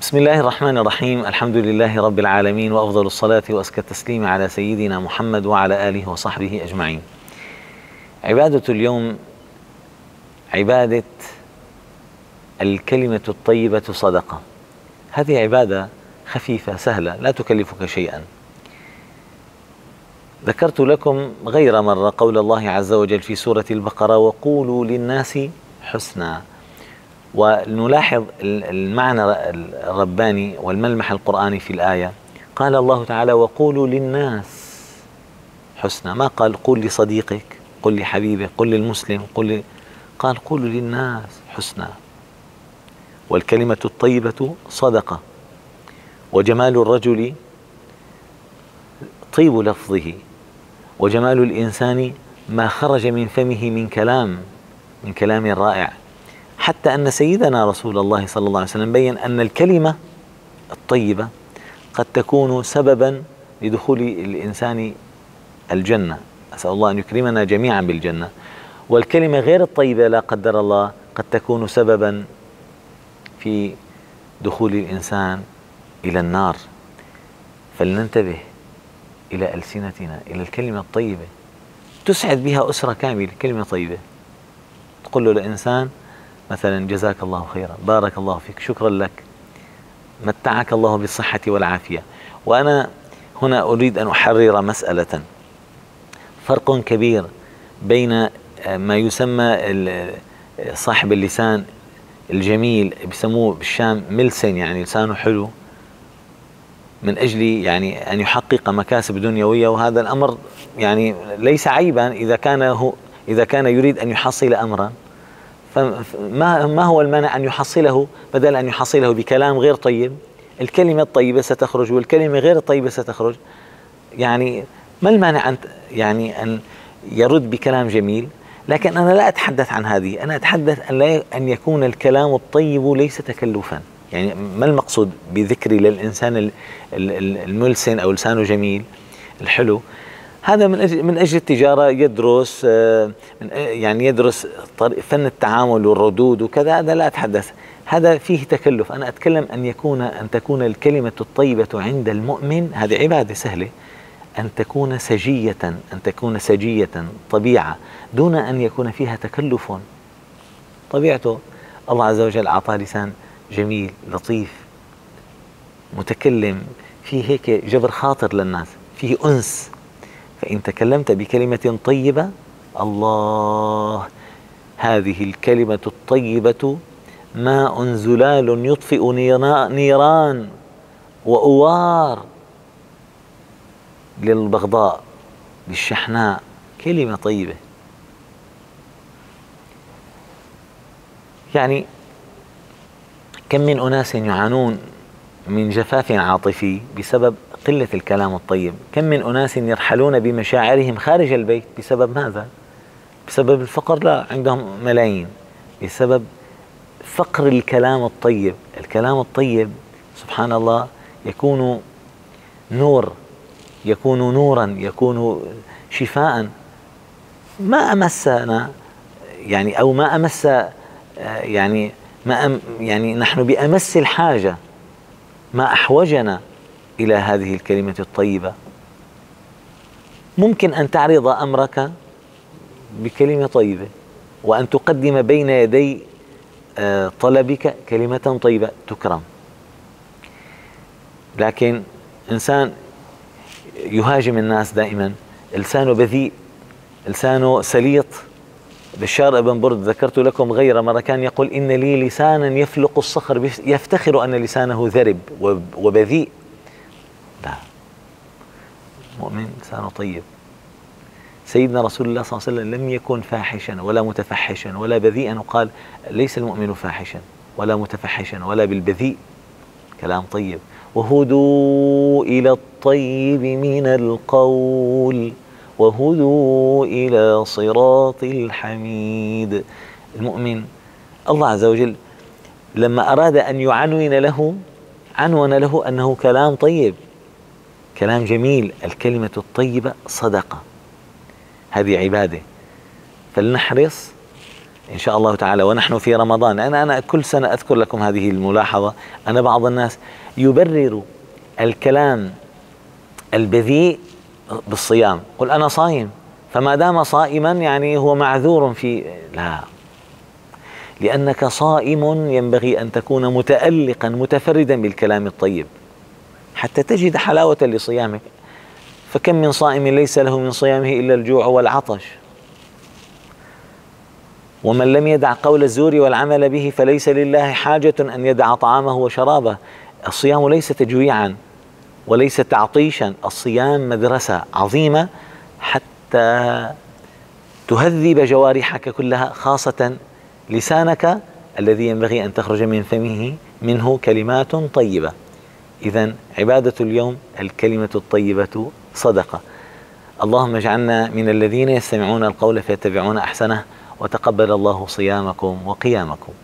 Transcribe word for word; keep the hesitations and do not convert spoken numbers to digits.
بسم الله الرحمن الرحيم. الحمد لله رب العالمين، وأفضل الصلاة وأزكى التسليم على سيدنا محمد وعلى آله وصحبه أجمعين. عبادة اليوم عبادة الكلمة الطيبة صدقة. هذه عبادة خفيفة سهلة لا تكلفك شيئا. ذكرت لكم غير مرة قول الله عز وجل في سورة البقرة: وقولوا للناس حسنا. ونلاحظ المعنى الرباني والملمح القرآني في الآية. قال الله تعالى: وقولوا للناس حسنا، ما قال قل لصديقك، قل لحبيبك، قل للمسلم، قل ل... قال قولوا للناس حسنا. والكلمة الطيبة صدقة، وجمال الرجل طيب لفظه، وجمال الإنسان ما خرج من فمه من كلام من كلام رائع. حتى أن سيدنا رسول الله صلى الله عليه وسلم بين أن الكلمة الطيبة قد تكون سببا لدخول الإنسان الجنة. أسأل الله أن يكرمنا جميعا بالجنة. والكلمة غير الطيبة لا قدر الله قد تكون سببا في دخول الإنسان إلى النار. فلننتبه إلى ألسنتنا، إلى الكلمة الطيبة تسعد بها أسرة كاملة. كلمة طيبة تقول له لإنسان مثلا: جزاك الله خيرا، بارك الله فيك، شكرا لك، متعك الله بالصحة والعافية. وأنا هنا أريد أن أحرر مسألة: فرق كبير بين ما يسمى صاحب اللسان الجميل، بيسموه بالشام ملسن، يعني لسانه حلو، من أجل يعني أن يحقق مكاسب دنيوية. وهذا الأمر يعني ليس عيبا إذا كان هو إذا كان يريد أن يحصل أمرا. فما ما هو المانع أن يحصله، بدل أن يحصله بكلام غير طيب؟ الكلمة الطيبة ستخرج والكلمة غير الطيبة ستخرج. يعني ما المانع أن يعني أن يرد بكلام جميل؟ لكن أنا لا أتحدث عن هذه، أنا أتحدث أن لا أن يكون الكلام الطيب ليس تكلفا. يعني ما المقصود بذكري للإنسان الملسن أو لسانه جميل الحلو؟ هذا من أجل من أجل التجارة، يدرس يعني يدرس فن التعامل والردود وكذا. هذا لا أتحدث، هذا فيه تكلف. أنا أتكلم أن يكون أن تكون الكلمة الطيبة عند المؤمن، هذه عبادة سهلة، أن تكون سجية، أن تكون سجية طبيعة، دون أن يكون فيها تكلف. طبيعته الله عز وجل أعطاه لسان جميل لطيف متكلم، فيه هيك جبر خاطر للناس، فيه أنس. فإن تكلمت بكلمة طيبة، الله، هذه الكلمة الطيبة ماء زلال يطفئ نيران وأوار للبغضاء للشحناء. كلمة طيبة. يعني كم من أناس يعانون من جفاف عاطفي بسبب قلة الكلام الطيب. كم من أناس يرحلون بمشاعرهم خارج البيت بسبب ماذا؟ بسبب الفقر؟ لا، عندهم ملايين، بسبب فقر الكلام الطيب. الكلام الطيب سبحان الله يكون نور، يكون نورا، يكون شفاء. ما أمسنا يعني أو ما أمس يعني ما أم يعني نحن بأمس الحاجة، ما أحوجنا إلى هذه الكلمة الطيبة. ممكن أن تعرض أمرك بكلمة طيبة، وأن تقدم بين يدي طلبك كلمة طيبة تكرم. لكن إنسان يهاجم الناس دائما، لسانه بذيء، لسانه سليط. بشار بن برد ذكرت لكم غير مرة كان يقول: إن لي لسانا يفلق الصخر، يفتخر أن لسانه ذرب وبذيء. لا، مؤمن لسانه طيب. سيدنا رسول الله صلى الله عليه وسلم لم يكن فاحشا ولا متفحشا ولا بذيئا، وقال: ليس المؤمن فاحشا ولا متفحشا ولا بالبذيء. كلام طيب. وهدوا إلى الطيب من القول وهدوا إلى صراط الحميد. المؤمن الله عز وجل لما أراد أن يعنون له عنون له أنه كلام طيب، كلام جميل. الكلمة الطيبة صدقة، هذه عبادة. فلنحرص إن شاء الله تعالى ونحن في رمضان. أنا أنا كل سنة أذكر لكم هذه الملاحظة. أنا بعض الناس يبرر الكلام البذيء بالصيام، قل أنا صايم، فما دام صائما يعني هو معذور في. لا، لأنك صائم ينبغي أن تكون متألقا متفردا بالكلام الطيب حتى تجد حلاوة لصيامك. فكم من صائم ليس له من صيامه إلا الجوع والعطش. ومن لم يدع قول الزور والعمل به فليس لله حاجة أن يدع طعامه وشرابه. الصيام ليس تجويعا وليس تعطيشا، الصيام مدرسة عظيمة حتى تهذب جوارحك كلها، خاصة لسانك الذي ينبغي أن تخرج من فمه منه كلمات طيبة. إذن عبادة اليوم الكلمة الطيبة صدقة. اللهم اجعلنا من الذين يستمعون القول فيتبعون أحسنه، وتقبل الله صيامكم وقيامكم.